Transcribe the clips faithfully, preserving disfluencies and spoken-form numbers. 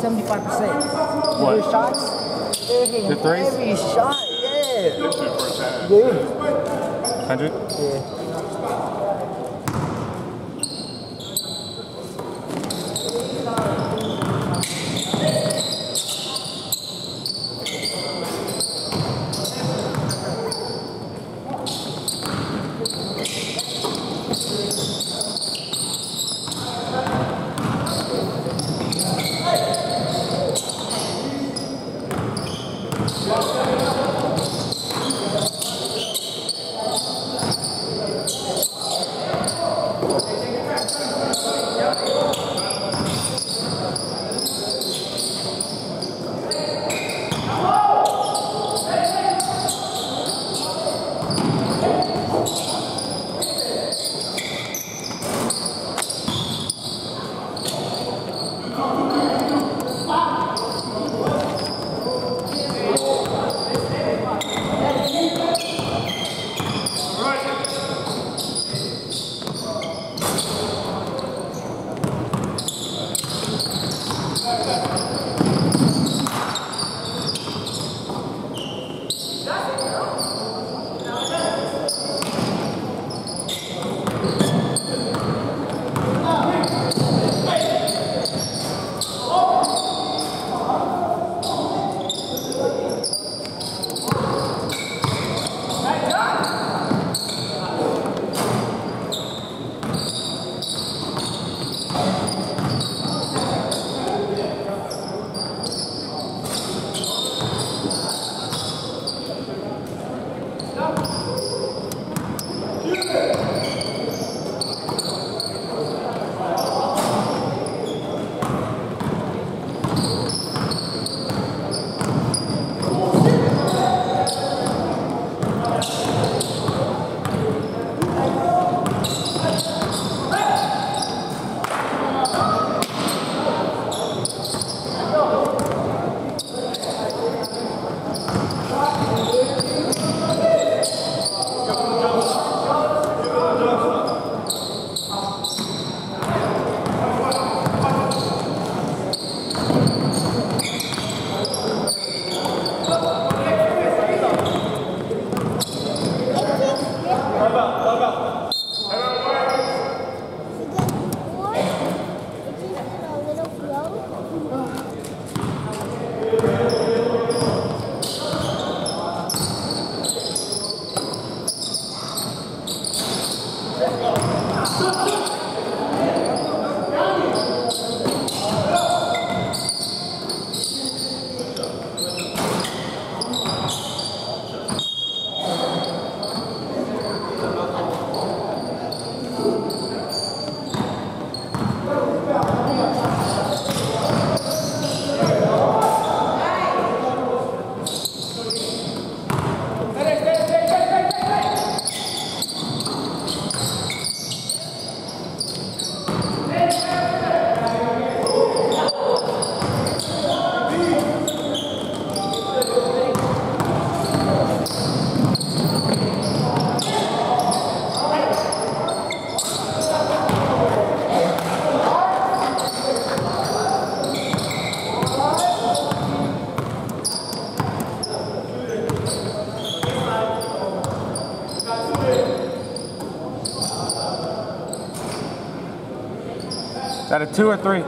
seventy-five percent. What? Your shots? The threes? Every shot, yeah. one hundred? Yeah. Is that a two or three?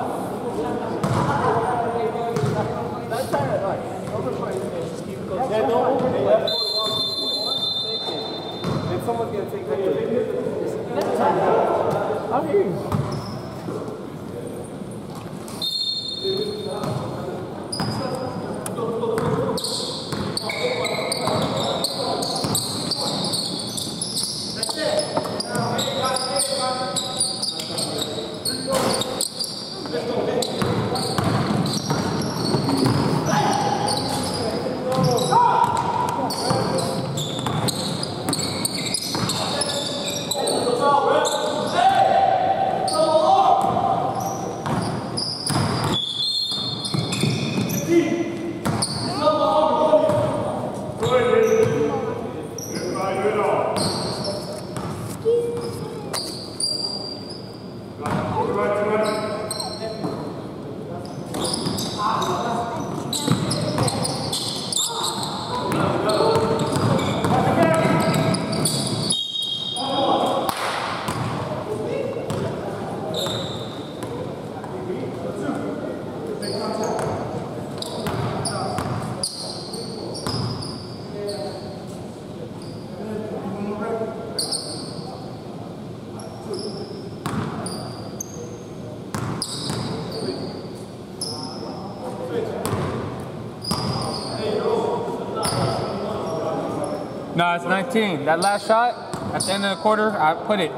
Someone's gonna take that. I'm here. No, it's nineteen. That last shot at the end of the quarter, I put it.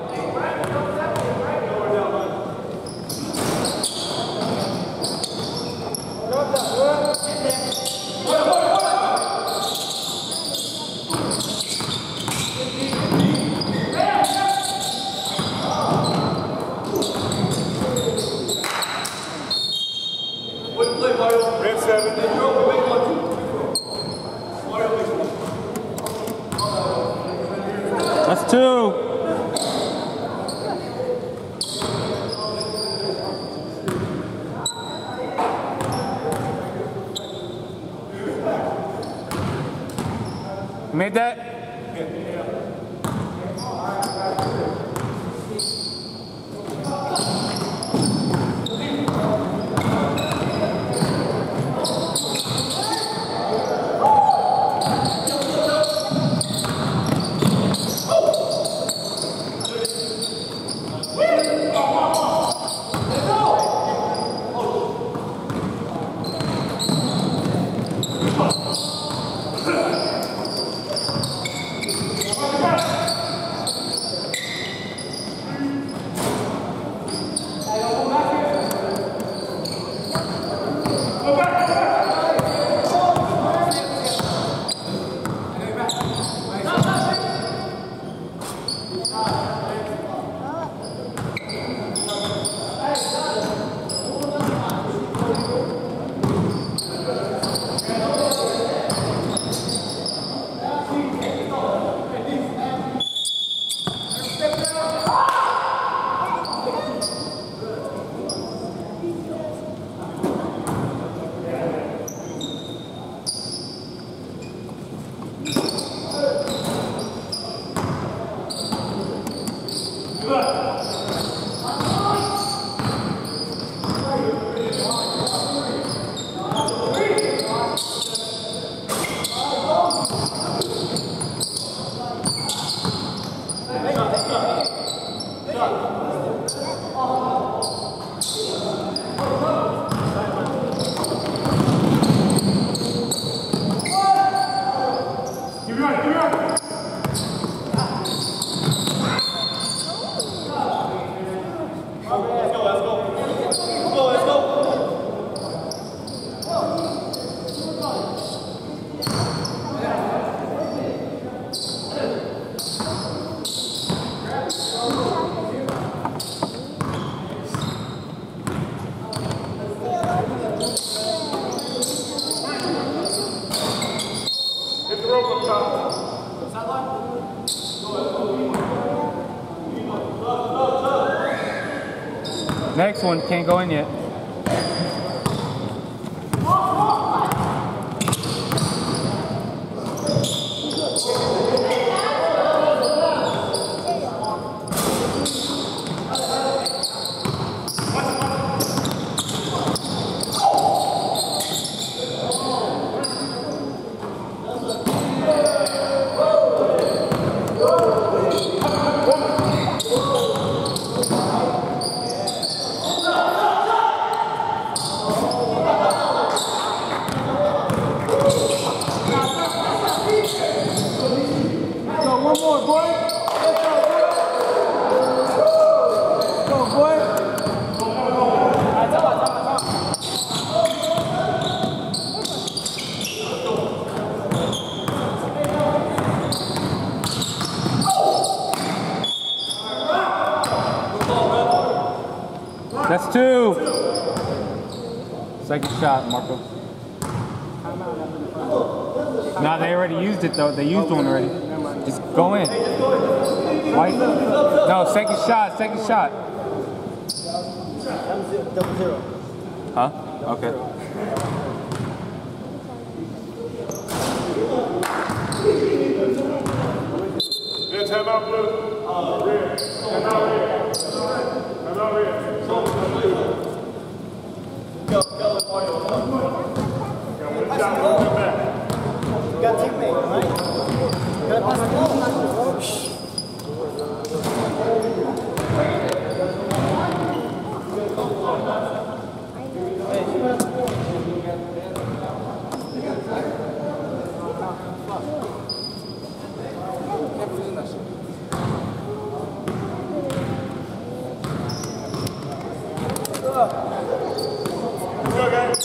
Red seven. That's two. Made that? Next one can't go in yet. Second shot, Marco. No, they already used it though. They used one already. Just go in. White. No, second shot, second shot. Double zero. Huh? Okay. Yeah, time out, blue. Red. Time out, red. Time out, red. Go, go, Mario. Got one shot, one come back. You got teammate, right? You gotta pass the ball. Let's go, guys.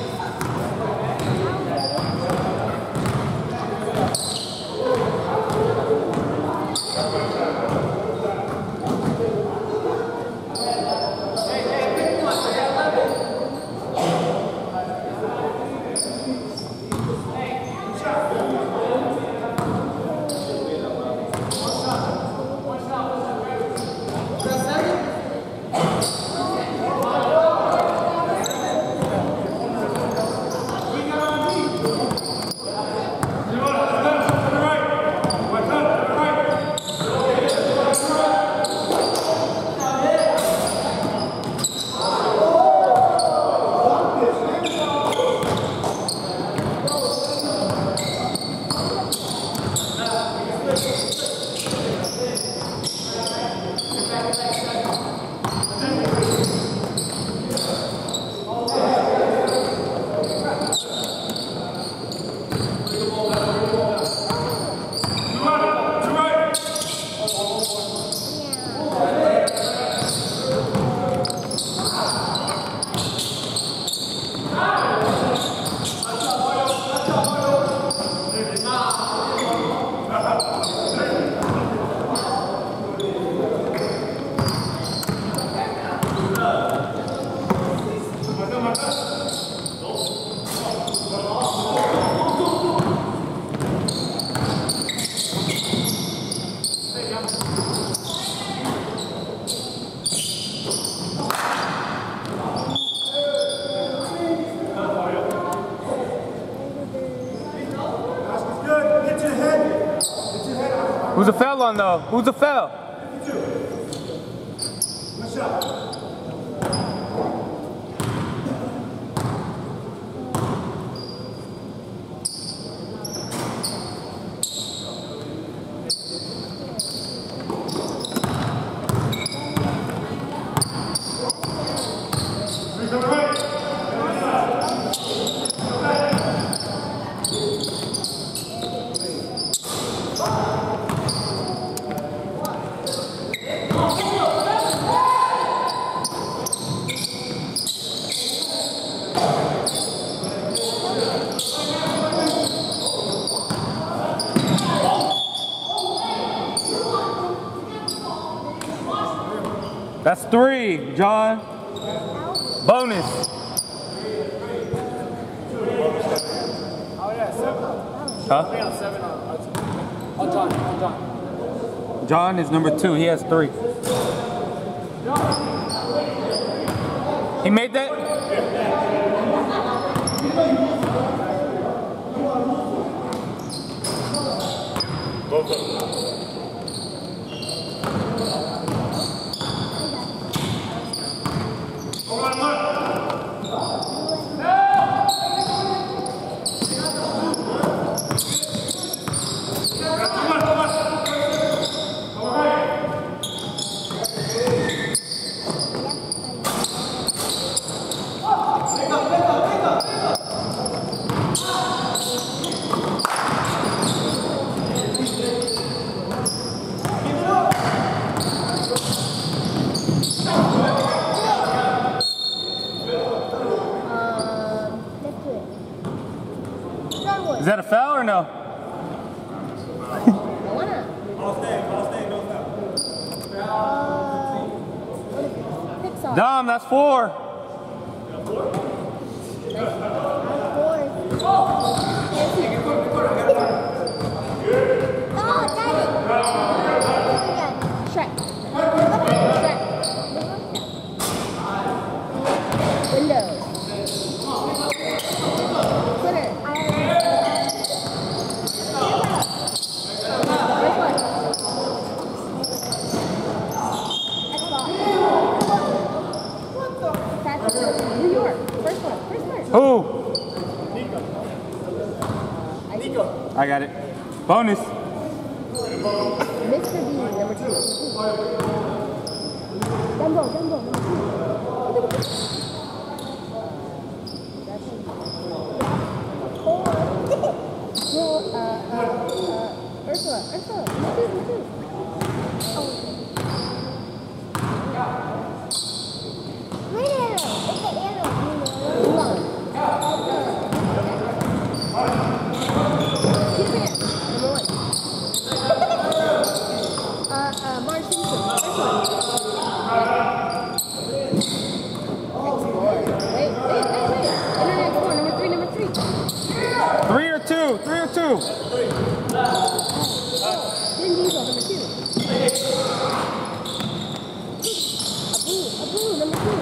Who's the foul on though? Who's the foul? Good shot. That's three, John. Bonus. Oh yeah, seven. Huh? I got seven on. On John, on John. John is number two. He has three. He made that? Both of them. Is that a foul or no? Dom, that's four. Window. Twitter. First one. Xbox. New York. First one. First one. Who? Nico. I got it. Bonus. Mister B, number two. Dumbo, Dumbo, number two. Four. No, uh, uh, uh, Ursula, Ursula, number two, number two. Oh. Green arrow, it's the arrow. Come on. Peter Pan, number one. Uh, uh, Marge Simpson, first one. Explore. Wait, wait, wait, wait. Internet Explorer, number three, number three. Three or two? Three or two? Vin Diesel, number two. Abu, Abu, number two.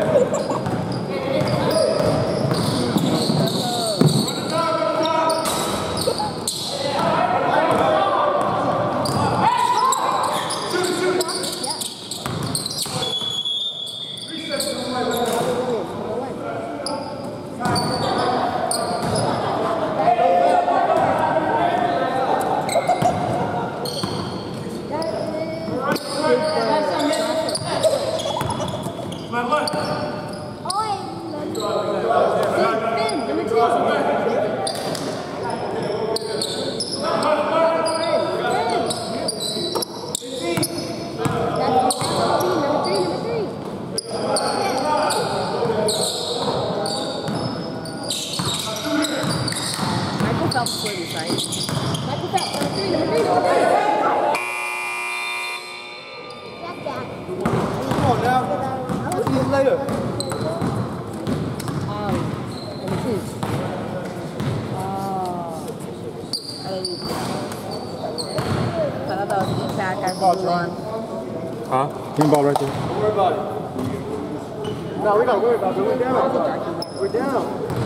Huh? Green ball right there. Don't worry about it. No, we gotta worry about it. We're down. We're down.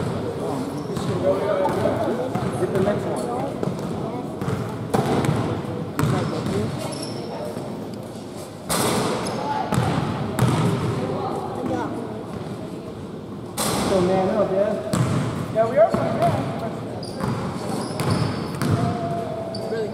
Get the next one. So man up, yeah? Yeah, we are fine, yeah. Really?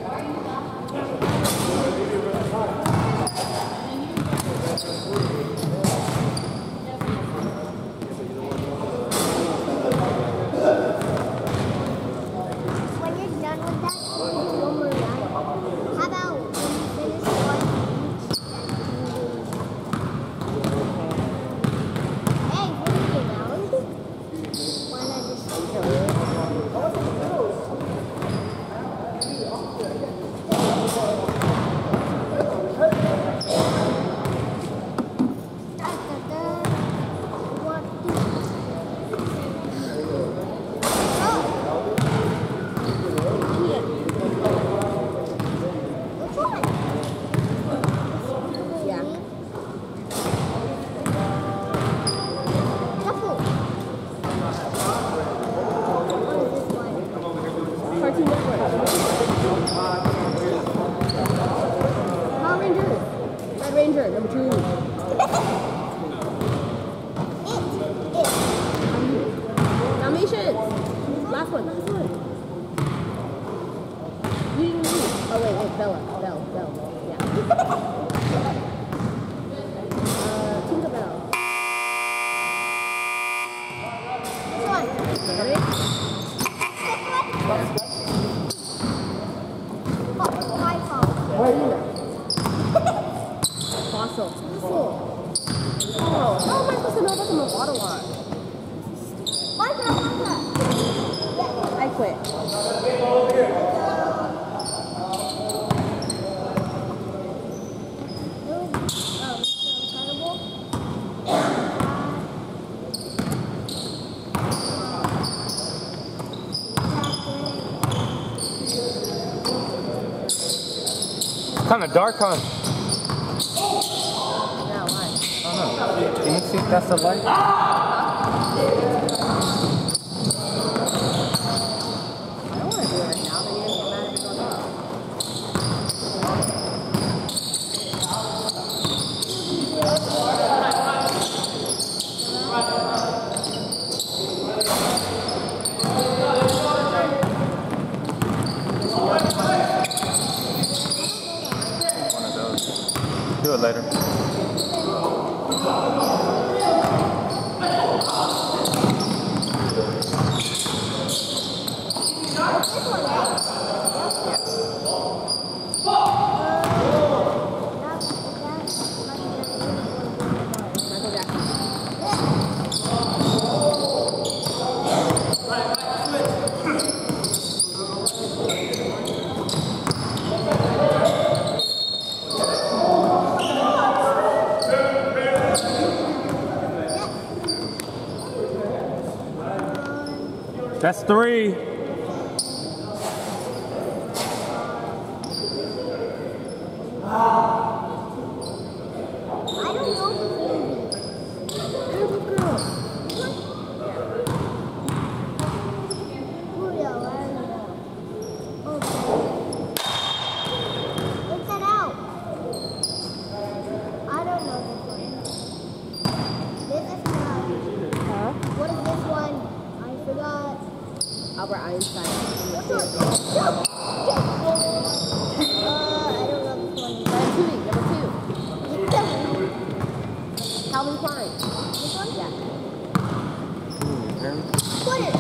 Ranger, number two. Dalmatians. Last one, last one. You didn't leave. Oh, wait, wait, Bella. Bella, Bella. Yeah. uh, Tinkerbell. This one. Ready? Oh, my fault. Fossil. Fossil. Oh, how am I supposed to know that's in the water lot? Why did I want that? I quit. Kind of dark, huh? Now, why? I don't know. Can you see if that's the light? want to do it right now. Then you're going to get mad if it goes off. One of those. Do it later. That's three. Albert Einstein. Uh, I don't know this one. Ratatouille, number two. Calvin Klein. This one? Yeah. What is it?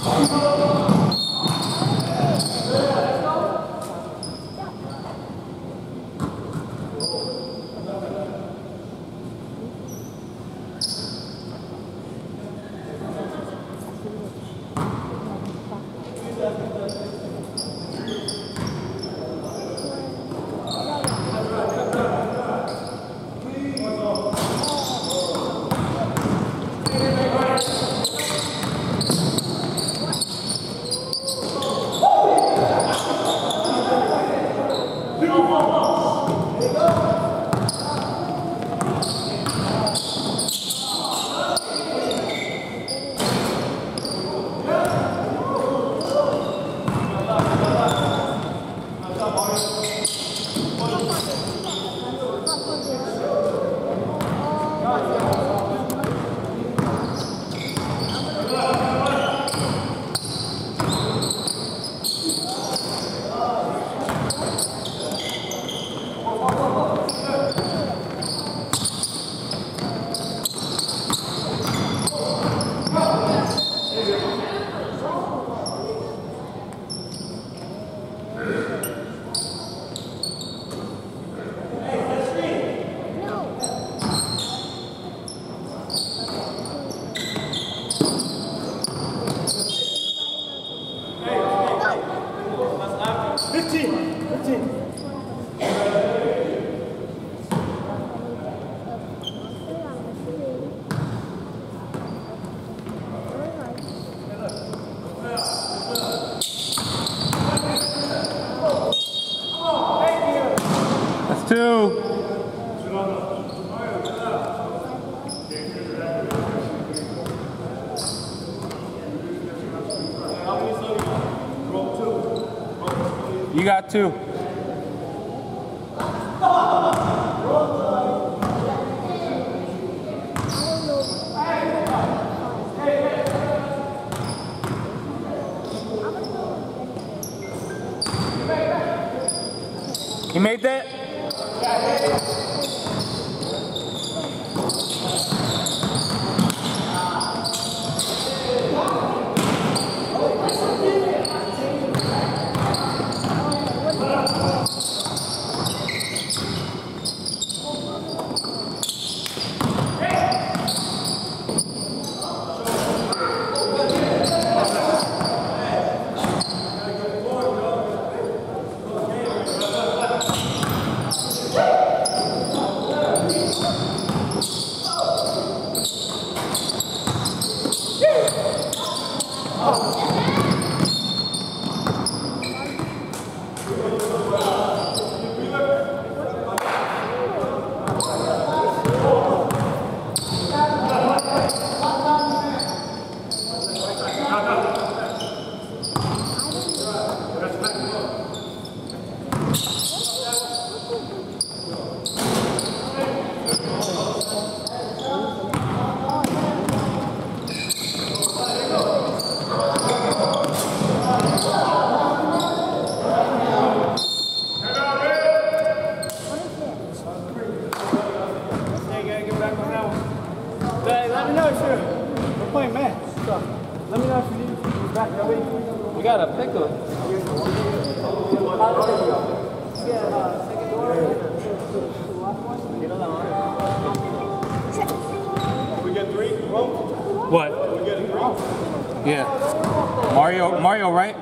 Two. You got two. You made that? We got a pickle. We get three? What? We get three? Yeah. Mario, Mario, right?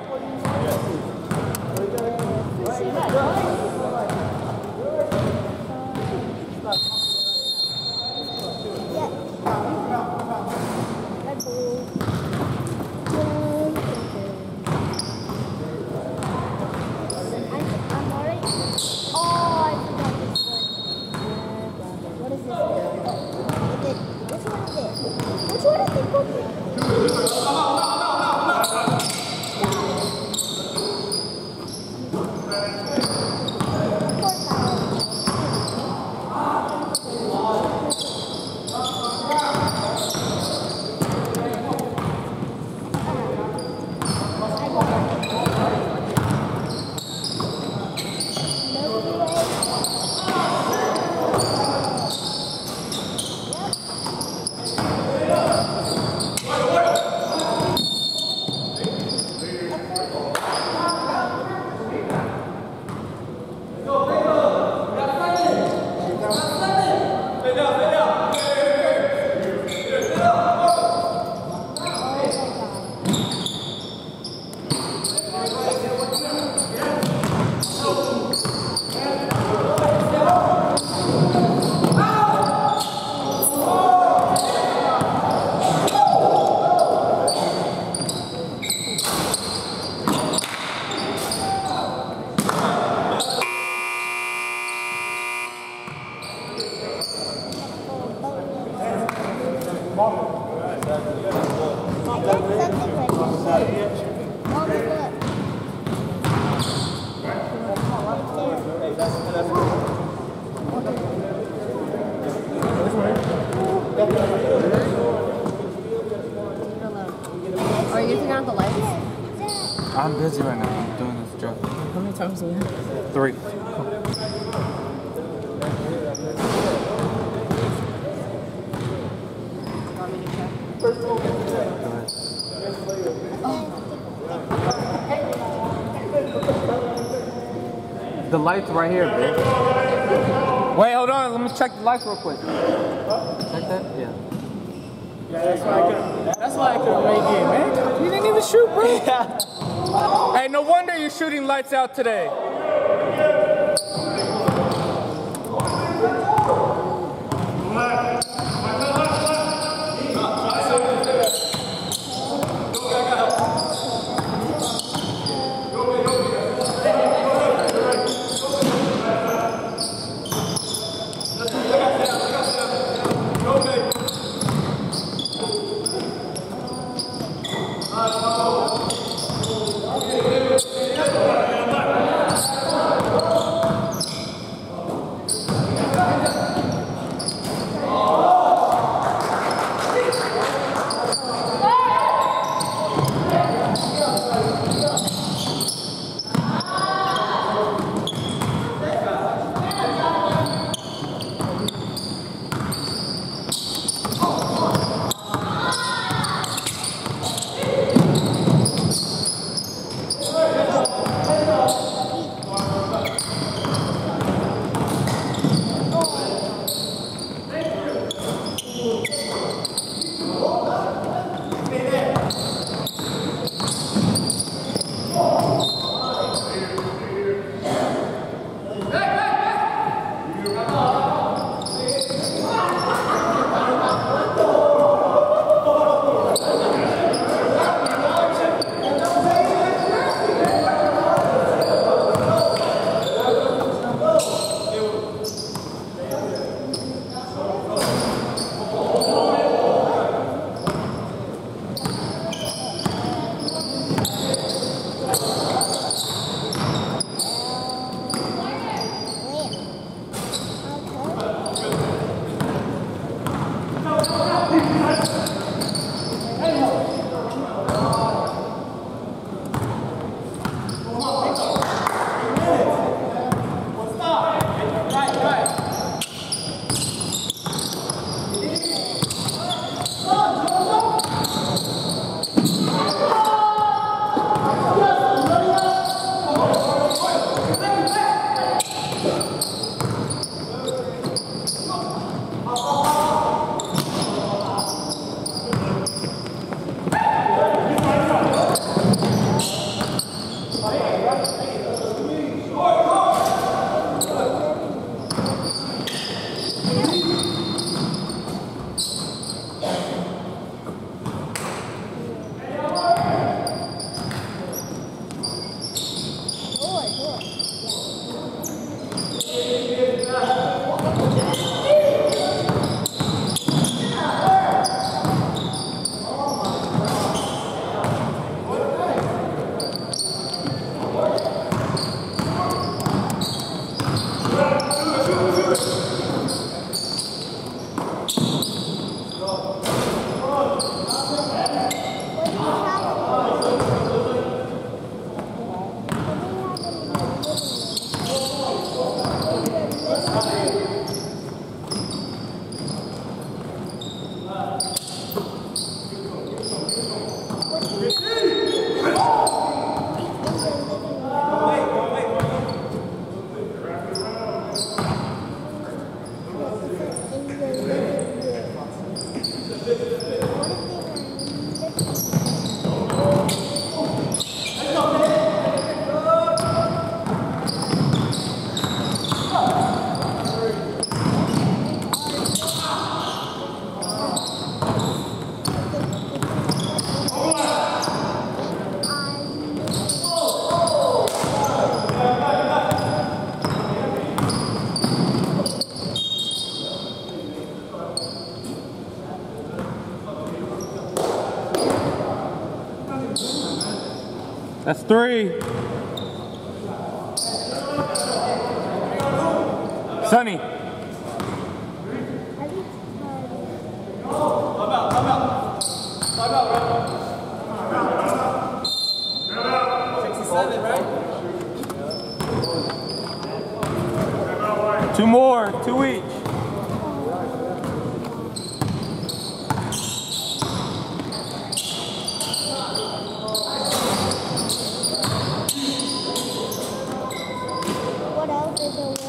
Are you turning on the lights? I'm busy right now. I'm doing this job. How many times do we have? Three. Want me to check? Go ahead. The lights right here, bitch. Wait, hold on. Let me check the lights real quick. Check that? Yeah. That's why I couldn't. That's why I couldn't make it, man. You didn't even shoot, bro. Yeah. Hey, no wonder you're shooting lights out today. That's three. Sonny. sixty-seven, right? Two more, two each. What else is the word?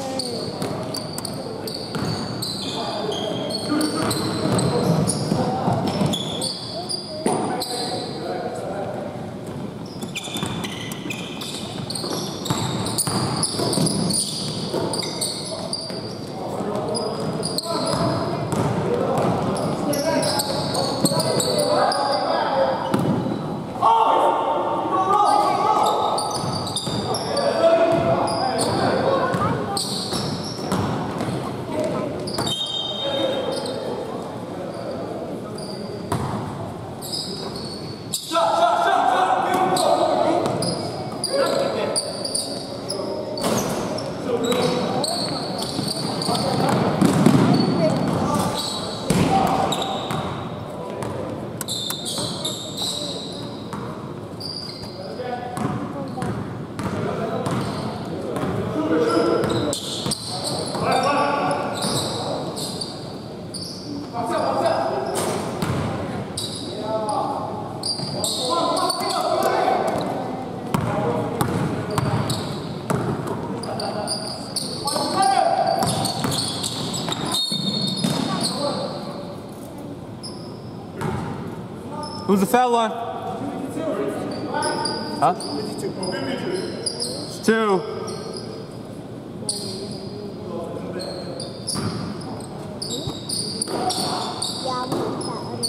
Who's the foul line? Huh? It's two. Yeah, I'm gonna put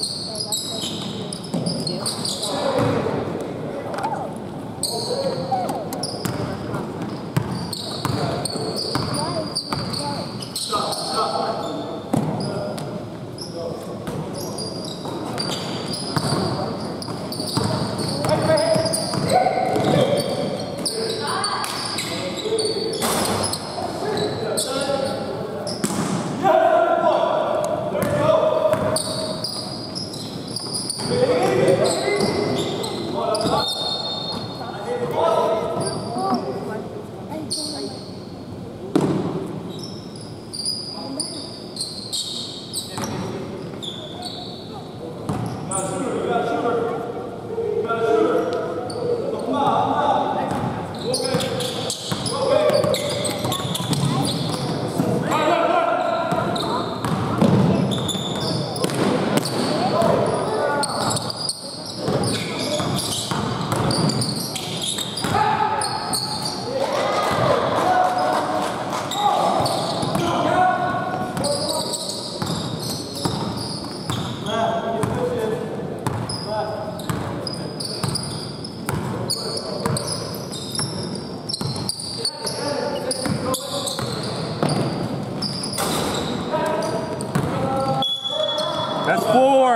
That's four.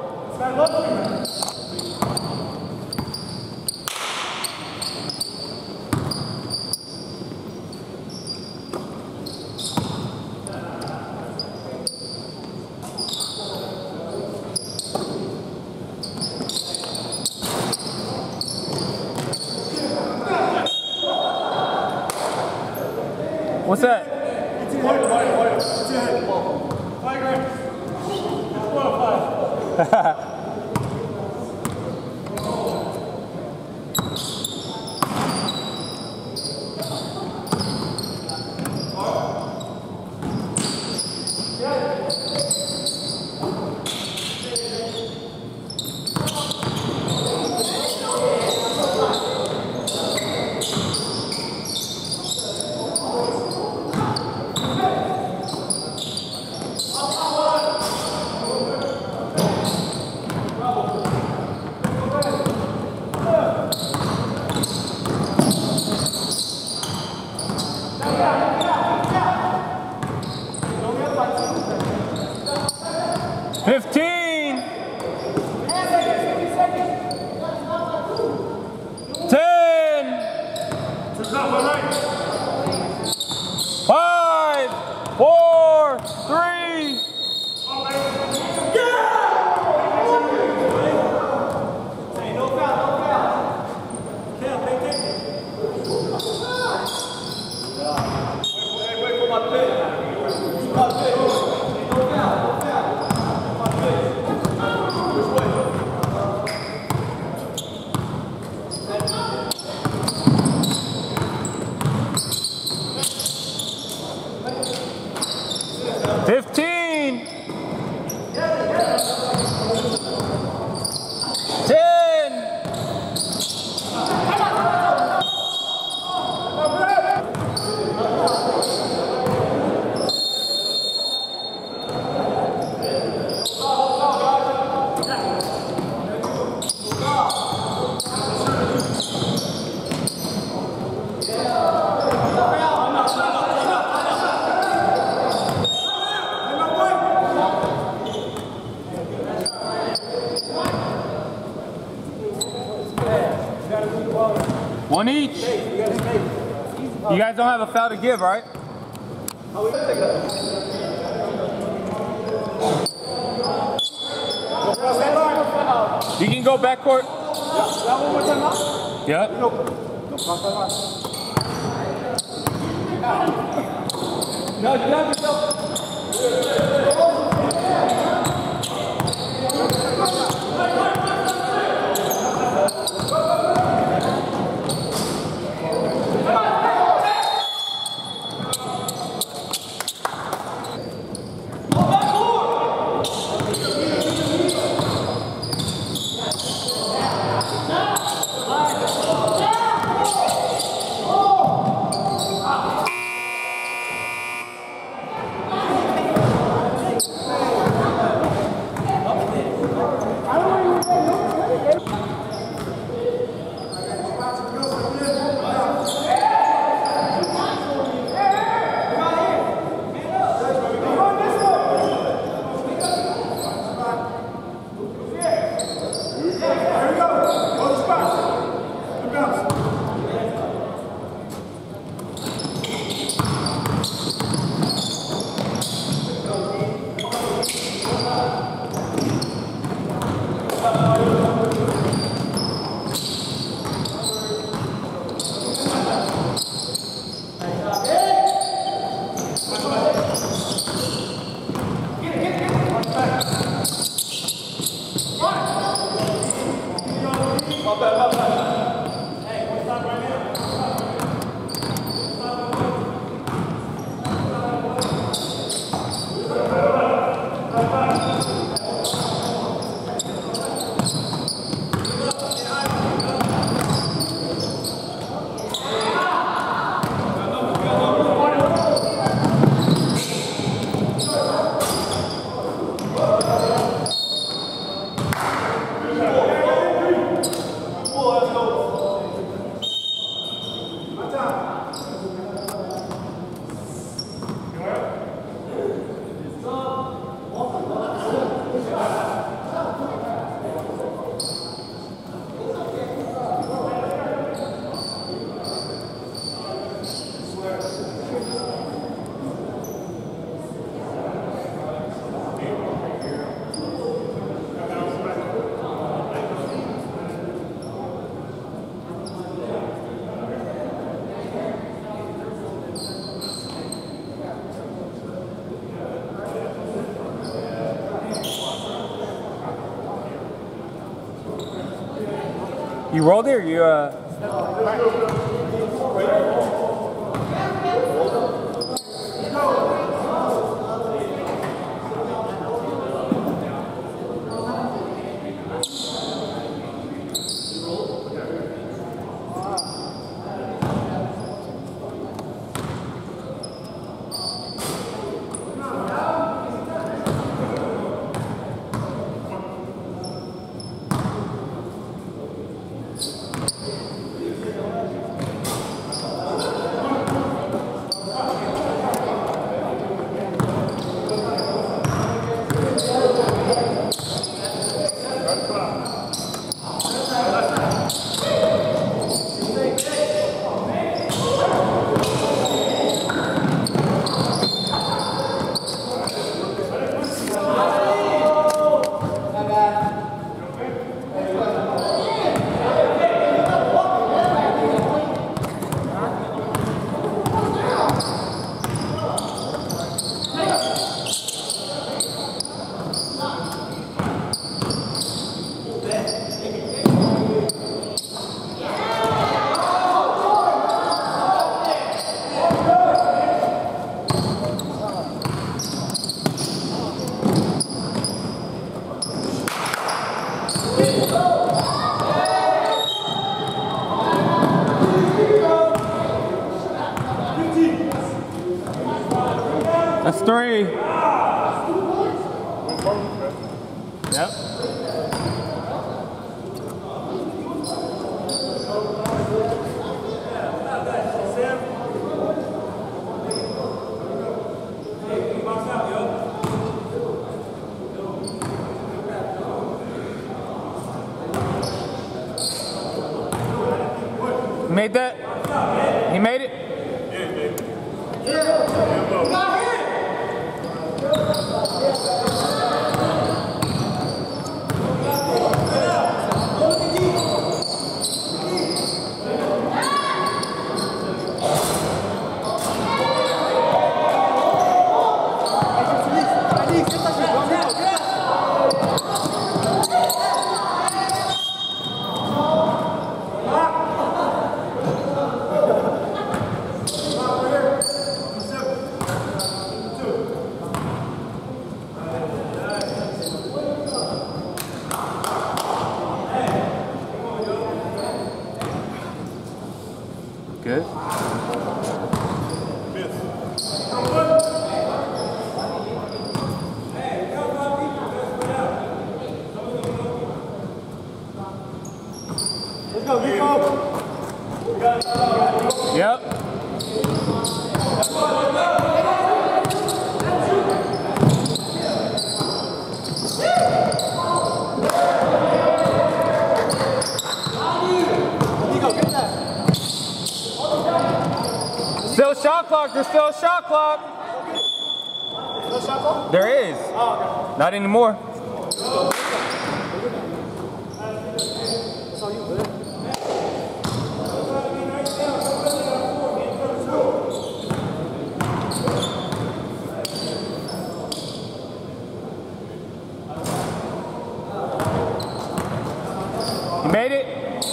What's that? One each. You guys don't have a foul to give, right? You can go backcourt. Yep. No, you got yourself. You rolled it or you uh that's three. Yep. made that? He made it? Good. Let's go, Nico. Yep. Still shot clock, there's still a shot clock. No shot clock? There is. Oh, okay. Not anymore. That's all you, man. You made it?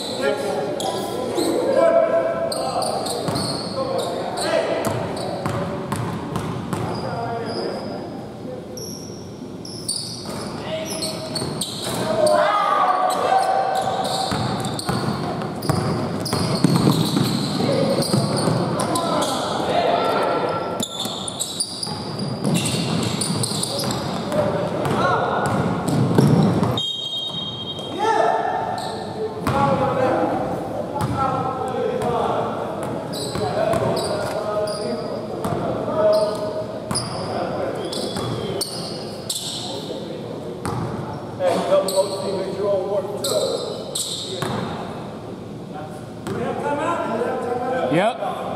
Yep.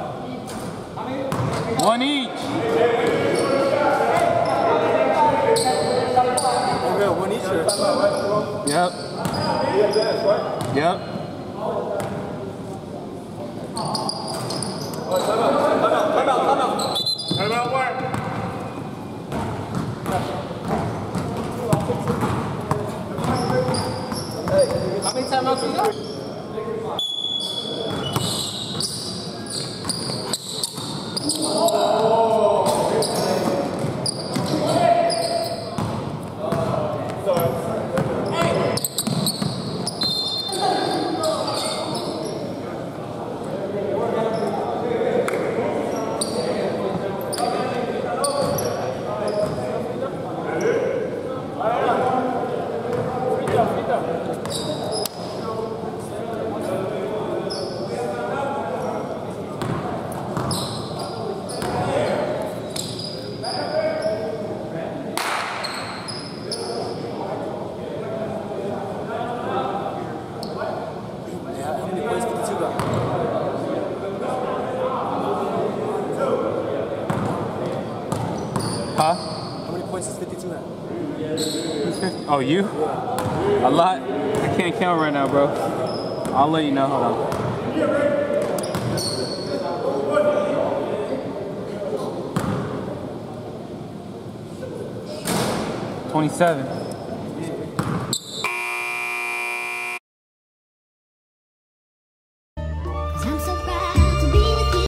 One each. Okay, one each. Yep. Yep. Time out, work. How many timeouts we got? Huh? How many points is fifty-two at? Who's fifty? Oh, you? A lot. I can't count right now, bro. I'll let you know. Hold on. twenty-seven.